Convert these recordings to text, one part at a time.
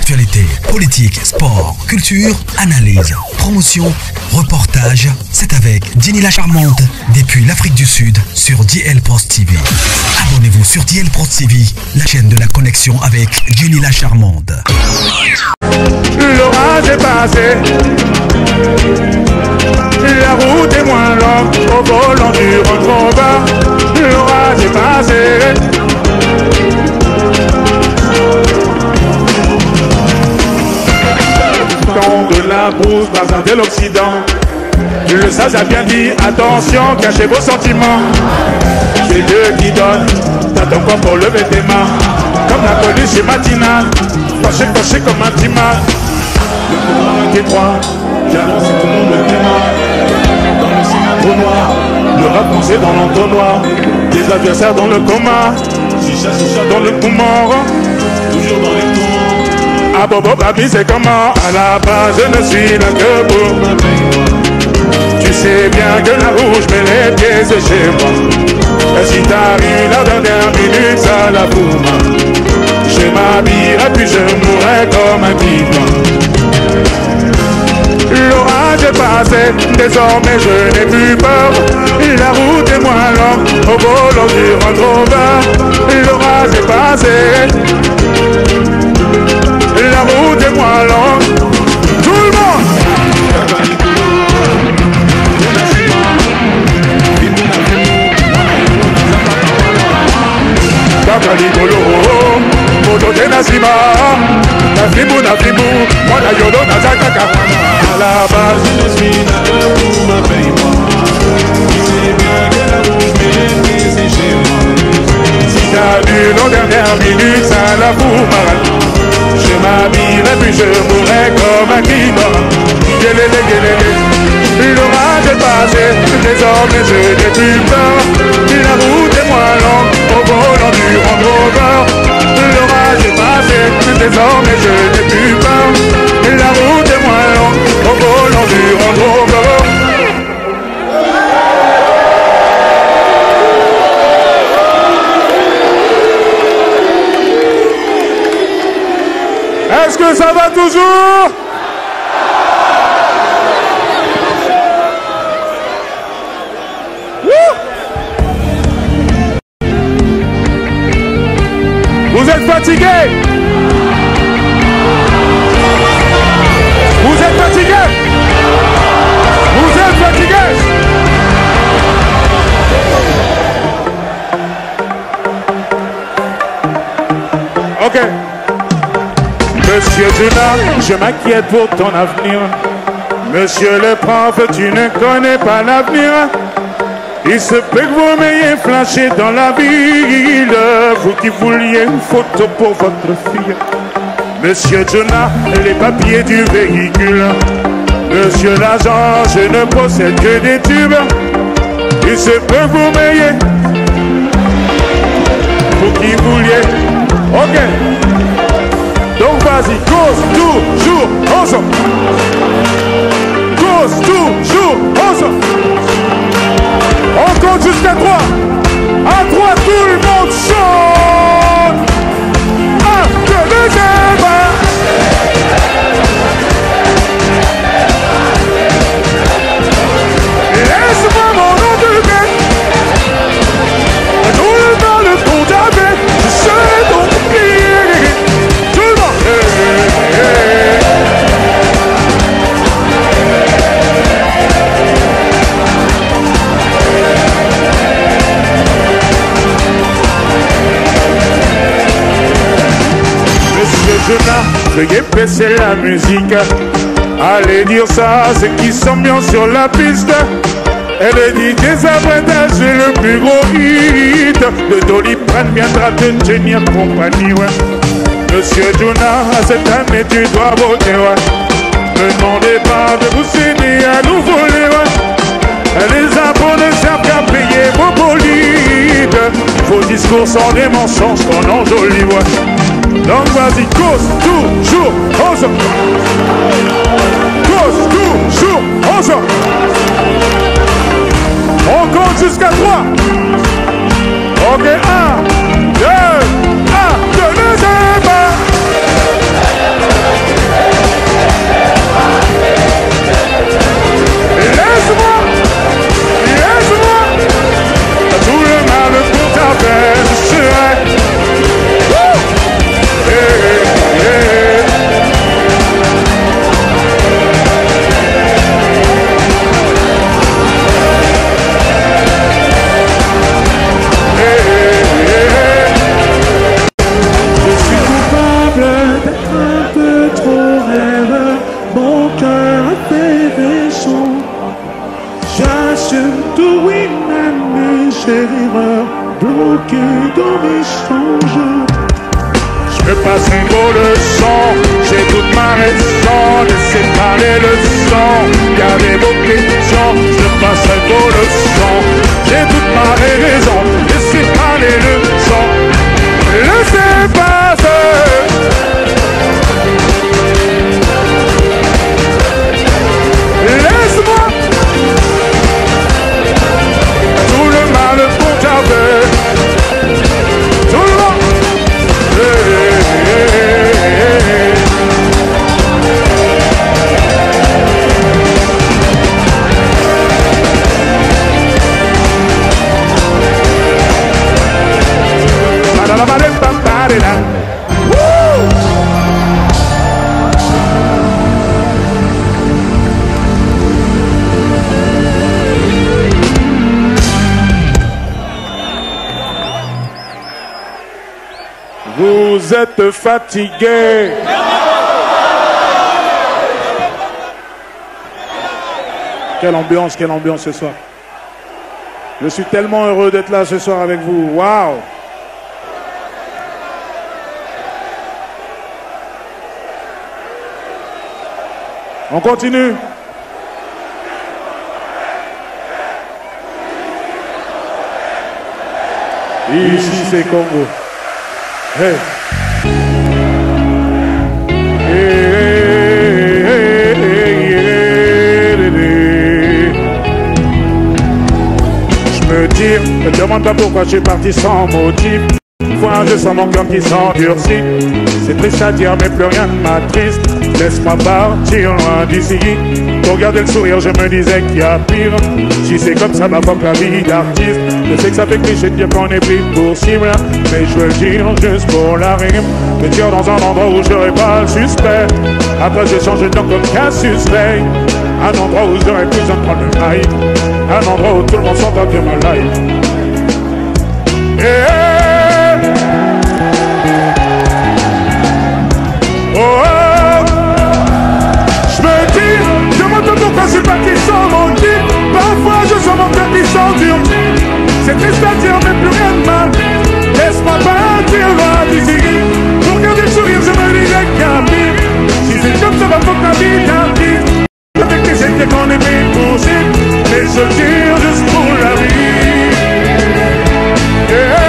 Actualité, politique, sport, culture, analyse, promotion, reportage. C'est avec Jenny la Charmante depuis l'Afrique du Sud sur DL Post TV. Abonnez-vous sur DL Post TV, la chaîne de la connexion avec Jenny la Charmante. L'orage est passé, la route est moins longue au volant du Rover. L'orage est passé. De la brousse, bazar de l'Occident. Le sage a bien dit, attention, cachez vos sentiments. C'est Dieu qui donne, t'as ton corps pour lever tes mains. Comme la police chez Matina, fâché comme un timar. Le courant est étroit, j'annonce tout le monde le démarre. Dans le cylindre noir, le rap français dans l'entonnoir. Des adversaires dans le coma, chicha dans le poumon. Toujours dans les tours. Ah Bobo Babi c'est comment? À la base je ne suis là que pour ma paix. Tu sais bien que la rouge met les pieds c'est chez moi. Et si t'arrives la dernière minute ça la boum. Je m'habillerai puis je mourrai comme un vivant. L'orage est passé, désormais je n'ai plus peur. La route est moins longue au volant du Range Rover. L'orage est passé. La route est moins longue. Tout le monde. Kakaligolo, moto de Nasima. Nafimu, moi la yodo nazakaka. À la base, je ne suis là que pour ma paye-moi. Tu sais bien que la rouge mais c'est chez moi. Si t'as vu nos dernières minutes, ça la fout mal. Je m'habillerai puis je mourrai comme un kino. L'orage est passé, désormais je n'ai plus peur. La route est moins longue au volant du Range Rover. L'orage est passé, désormais je n'ai plus peur. La route est moins longue au volant du Range Rover. Est-ce que ça va toujours? Vous êtes fatigué? Vous êtes fatigué? Vous êtes fatigué? Ok. Monsieur Juna, je m'inquiète pour ton avenir. Monsieur le prof, tu ne connais pas l'avenir. Il se peut que vous m'ayez flashé dans la ville. Vous qui vouliez une photo pour votre fille. Monsieur Jonah, les papiers du véhicule. Monsieur l'agent, je ne possède que des tubes. Il se peut que vous m'ayez. Vous qui vouliez. Ok. Donc vas-y, cause toujours ensemble. Cause toujours ensemble. On compte jusqu'à 3. À 3, tout le monde chante. 1, 2, 2, 1. Laisse-moi mon nom de bête. Roule dans le compte avec. Je serai ton pied. Tout le monde. Monsieur Jonah, veuillez baisser la musique. Allez dire ça à ceux qui sont bien sur la piste. Elle dit des avantages, le plus gros hit de Doliprane viendra te tenir compagnie, ouais. Monsieur Jonah, cette année tu dois voter, ouais. Ne demandez pas de vous aider à nous voler, ouais. Les impôts ne servent qu'à payer vos bolides. Vos discours sont des mensonges qu'on enjolit, ouais. Donc vas-y, cause toujours ensemble. Cause toujours ensemble. On compte jusqu'à 3. Ok, 1, 2, 1, 2, 2, 1. je passerai vos leçons. J'ai toute ma raison, laissez parler le son. Gardez vos questions, je passerai vos leçons. J'ai toute ma raison, laissez parler le son. Laissez passer. Laisse-moi tout le mal pour garder. Tout le monde. Vous êtes fatigué. Quelle ambiance ce soir. Je suis tellement heureux d'être là ce soir avec vous. Waouh! On continue. Ici c'est Congo. Hey. Je me dis, ne demande pas pourquoi je suis parti sans motif. Fois je sens mon cœur qui s'endurcit. C'est triste à dire mais plus rien ne m'attriste. Laisse-moi partir loin d'ici. Pour garder le sourire je me disais qu'il y a pire. Si c'est comme ça ma que la vie d'artiste. Je sais que ça fait cliché de dire qu'on est pris pour cible. Mais je veux le dire juste pour la rime. Me dire dans un endroit où je n'aurai pas le suspect. Après j'ai changé de nom comme Cassius Clay. Un endroit où j'aurais plus besoin de prendre le mic. Un endroit où tout le monde s'entend que ma life. Oh, je me dis, je me demande pourquoi je suis parti sans mon type. Parfois je sens mon cœur qui s'endure. C'est triste à dire mais plus rien de mal. Laisse-moi partir loin d'ici. Pour garder le sourire je me disais qu'il y a pire. Si c'est comme ça va faut que la vie t'arrive. Avec les étés qu'on est mis pour cible. Mais je tire juste pour la vie. Yeah.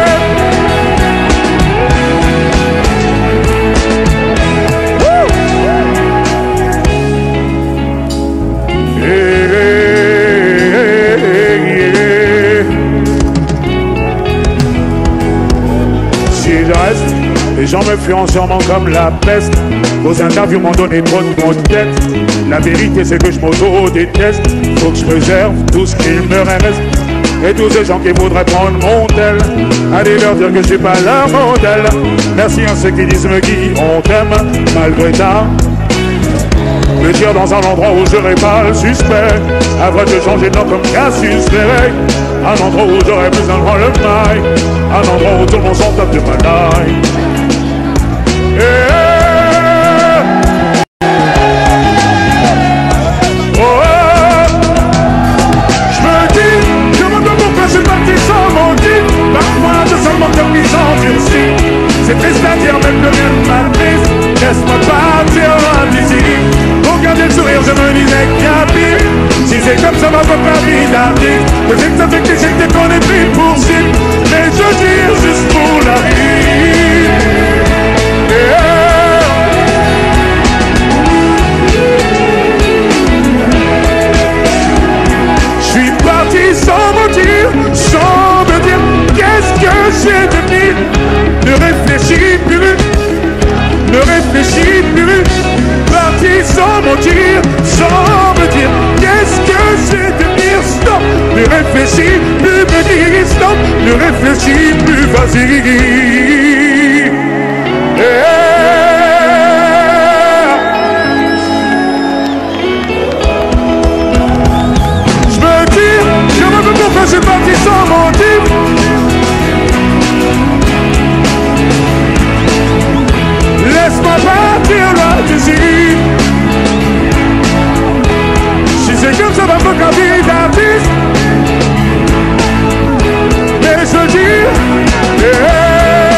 Les gens me fuient sûrement comme la peste. Vos interviews m'ont donné trop de mots de tête. La vérité c'est que je m'auto-déteste. Faut que je préserve tout ce qu'il me reste. Et tous ces gens qui voudraient prendre mon tel, allez leur dire que je suis pas leur modèle. Merci à ceux qui disent me qui on t'aime malgré ça. Me dire dans un endroit où j'aurais pas le suspect. Après de changer de nom comme Cassius Clay. Un endroit où j'aurais plus un grand le mic. Un endroit où tout le monde s'en tape de ma life. Je me dis, je me demande pourquoi je suis parti sans mon type. Parfois je sens mon cœur qui s'endurcit. C'est triste à dire même de rien de mal triste. Laisse-moi partir loin d'ici. Pour garder le sourire je me disais qu'il y a pire. Si c'est comme ça ma propre vie d'artiste. Je sais que ça fait que j'étais qu'on est pris pour cible. Mais je tire juste pour la vie. Je suis parti sans mentir, sans me dire qu'est-ce que j'ai devenu. Ne réfléchis plus, ne réfléchis plus. Parti sans mentir, sans me dire qu'est-ce que j'ai devenu. Stop, ne réfléchis plus, me dire stop, ne réfléchis plus, vas-y. Pourquoi je suis parti sans mon type. Laisse-moi partir là d'ici. Si c'est comme ça va me la vie d'artiste. Mais je dis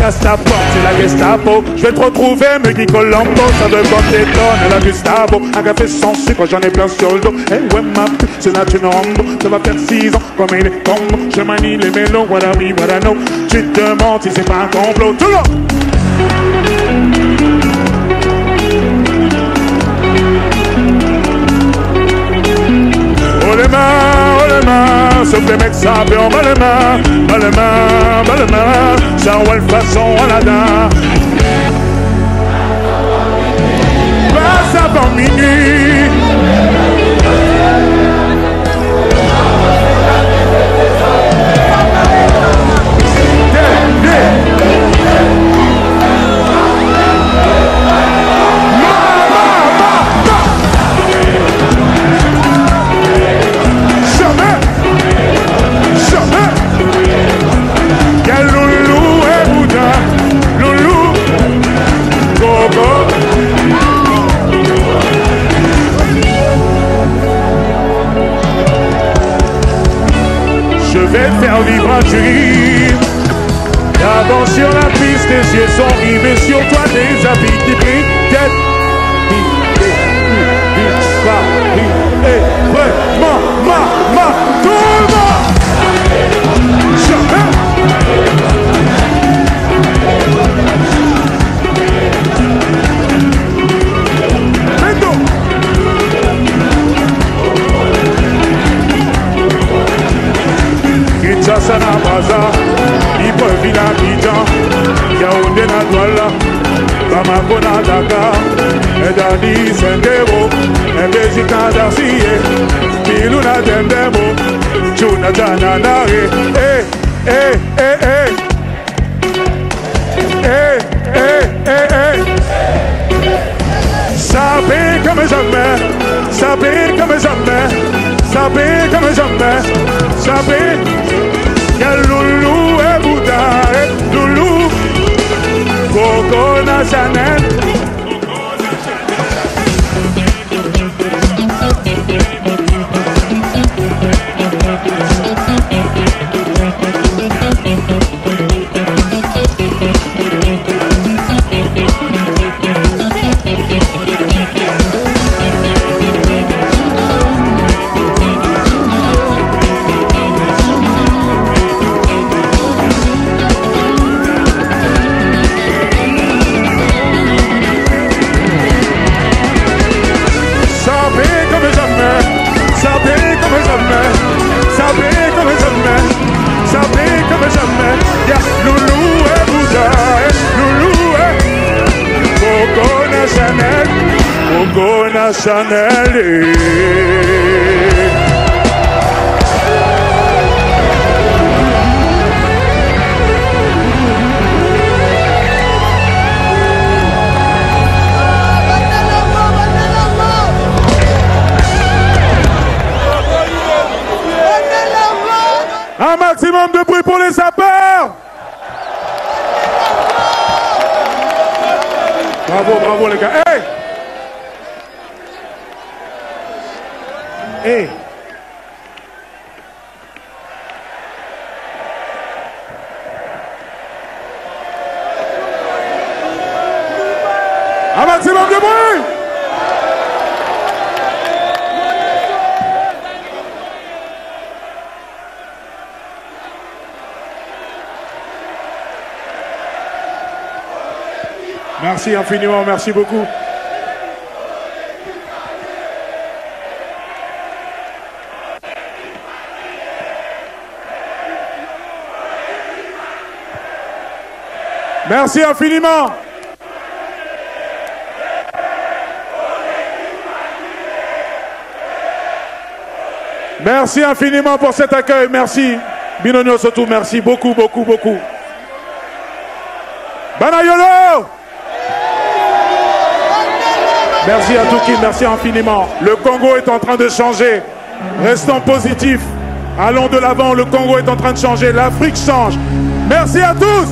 casse ta porte, c'est la Gestapo. Je vais te retrouver, me dit Colombo. Ça veut qu'on t'étonne, la Gustavo. Un café sans sucre, j'en ai plein sur le dos. Eh ouais, ma pute, c'est là tu me rambo. Ça va faire 6 ans, comme il est tombe. Je manie les mélos, voilà oui, voilà non. Tu te demandes si c'est pas un complot. Tout le monde. Oh les mains, sauf les mecs sapés, on bat les mains, ça roule façon Aladdin. Passe avant minuit. Je vais te faire vivre un dream. D'abord sur la piste, tes yeux sont rivés sur toi, des habits qui brillent. Tête, et vraiment, tout le monde. Jamais. Kinshasa na Baza, Libreville na Abidjan, Yaoundé na Douala, Bamako na Dakar, Edani Sendero, Belgique na Darcy, Bilou na Dendemo, Tchou na Jananare, Ça paie comme jamais, ça paie comme jamais, ça paie comme jamais, ça paie. Y'a Loulou et Bouddha et Loulou, Coco na Chanel. Chanel. Un maximum de bruit pour les sapeurs. Bravo les gars. Hey! Hey. Un maximum de bruit. Merci infiniment, merci beaucoup. Merci infiniment. Merci infiniment pour cet accueil. Merci. Binonio surtout, merci beaucoup. Banayolo. Merci à Touki, merci infiniment. Le Congo est en train de changer. Restons positifs. Allons de l'avant, le Congo est en train de changer. L'Afrique change. Merci à tous.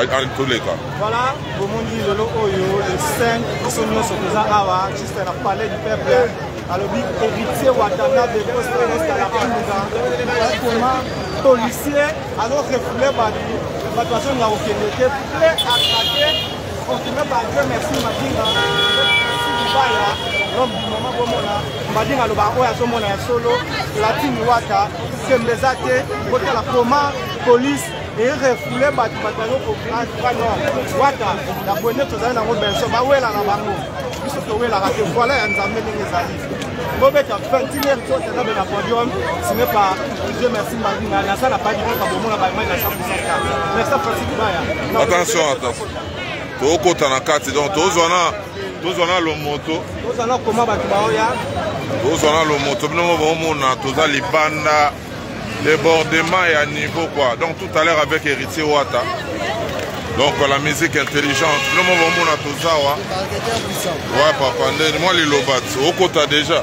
en tous les cas. Voilà, au monde dit le 5, ils sont venus sur les Awa, juste à la palais du peuple. Alors, héritier Ouattara de poste reste à la Panouga. Comment policier, alors refoulé par la situation de la Okélé, prêt à traquer, continuer par Dieu, merci Madinga. L'homme du moment pour moi, Madinga le barreau à son moment solo, la team Ouattara, Kembezate, côté la coma, police. Et refoulé par le bataillon pour France, Ouattara, la bonne chose dans le Benson, ma oué la bango. Voilà, nous avons mené les alliés. Vous avez fait 21e tour de la podium. Ce n'est pas Dieu merci Marina. La salle n'a pas dit que le monde a pas merci Francis. Attention, attention. Tu as côté na carte donc tu as le moto. Tu as comment va tu baoya? Tu as le moto. Nous avons na tu as libanda débordement et à niveau quoi. Donc tout à l'heure avec héritier Ouattara. Donc la musique intelligente, nous avons à tout ça. Ouais, papa, moi les lobats, au côté déjà.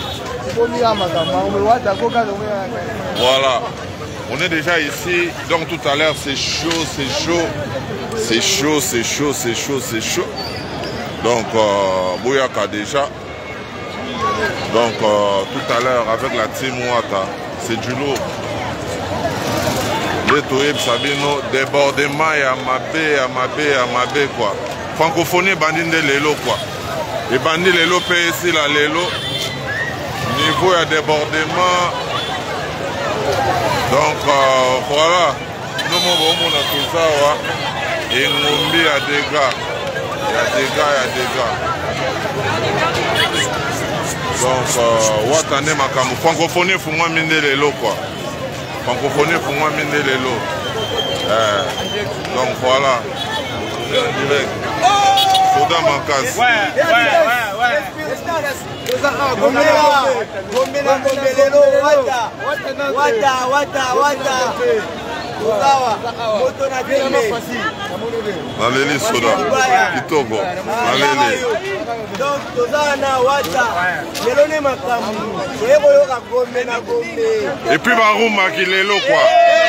Voilà, on est déjà ici. Donc tout à l'heure c'est chaud, c'est chaud. C'est chaud, c'est chaud, c'est chaud, c'est chaud. Donc Bouyaka déjà. Donc tout à l'heure avec la team Ouattara, c'est du lourd. Sabino, débordement et Amabé quoi. Francophonie bandit de l'élo quoi. Et bandit l'élo ici là l'élo. Niveau à débordement. Donc voilà. Nous avons tout ça. Et Ngombi a dégâts. Il y a dégâts. Donc Ouattara Makamou. Francophonie faut moi miner l'élo quoi. Francophonie pour moi miner les lots. Donc voilà. Direct. Soda Mancas. Ouais. Dans les listes soda. Kitoko. Donc, et puis Barouma qui est là quoi.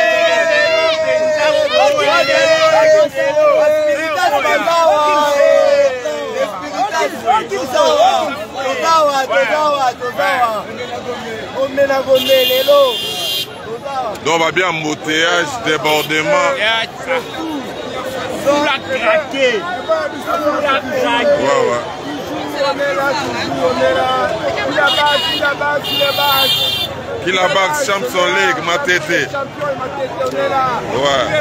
Donc on va bien embouteillage, débordement. Ouais. Qui la base, Champion League, Matete. Ouais.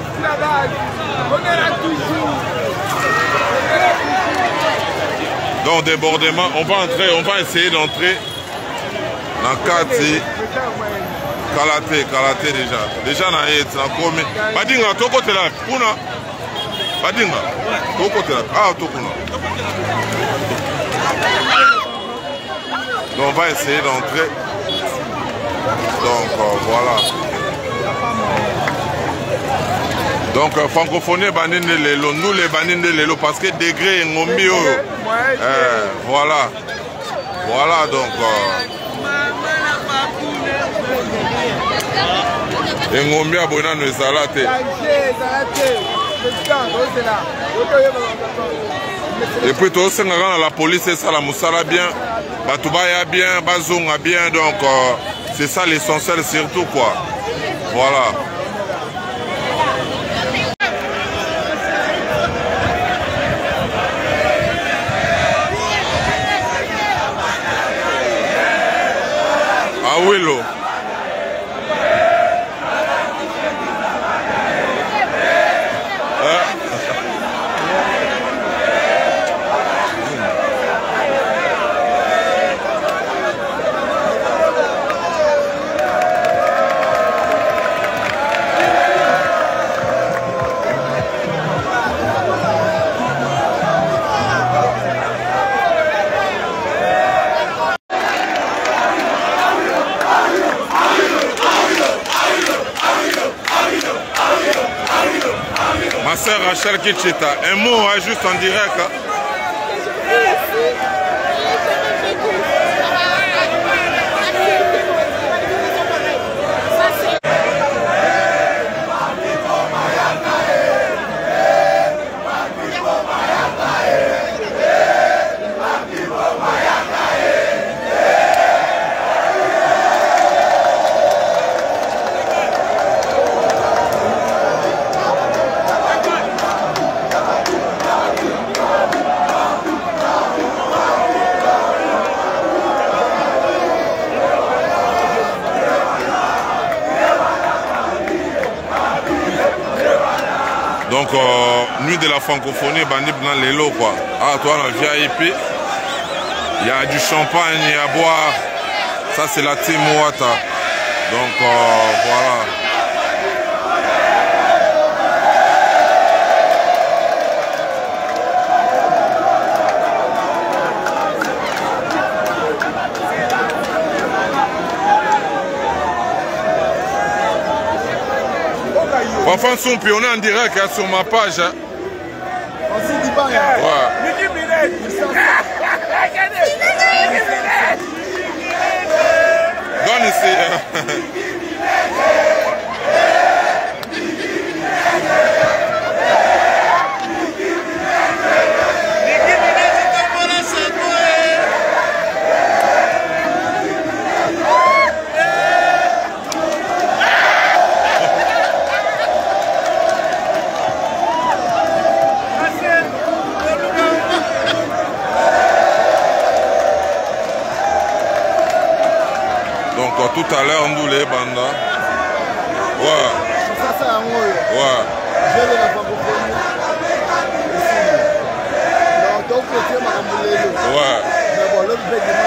Donc débordement, on va essayer d'entrer dans 4. Kalaté déjà. Déjà na est na commis. Badinga to côté là. Kuna. Badinga. To côté là. Ah to kuna. Donc on va essayer d'entrer. Donc voilà. Donc francophonie banine lelo, nous les banines lelo parce que degré ngombi voilà. Voilà donc ngombi abona no salate. Et puis tout ça la police ça la musala bien, batubaya bien, bazonga bien donc c'est ça l'essentiel surtout quoi. Voilà. Awilo. Ma sœur Rachel Kitchita, un mot juste en direct. nuit de la francophonie, bandi dans l'élo quoi. Ah, toi, dans le VIP, il y a du champagne à boire. Ça, c'est la team Wata. Donc, voilà. Enfin, on est en direct hein, sur ma page. Hein. Ouais. Donne ici. Tout à l'heure, on les banda. Ouais. Ça, c'est un mot. Ouais. Je vais la francophonie. Donc, ouais. Mais bon, l'autre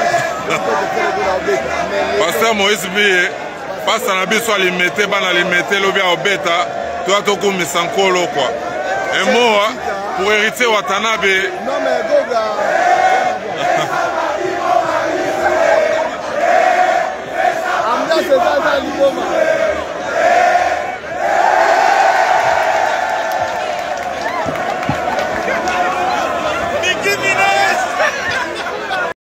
dimanche, Pasteur Moïse Bié, Pasteur Nabi soit limité, bana limité, l'obia au bêta, toi, tu as comme Sankolo, quoi. Un mot, pour hériter Watanabe. Non, mais Goga.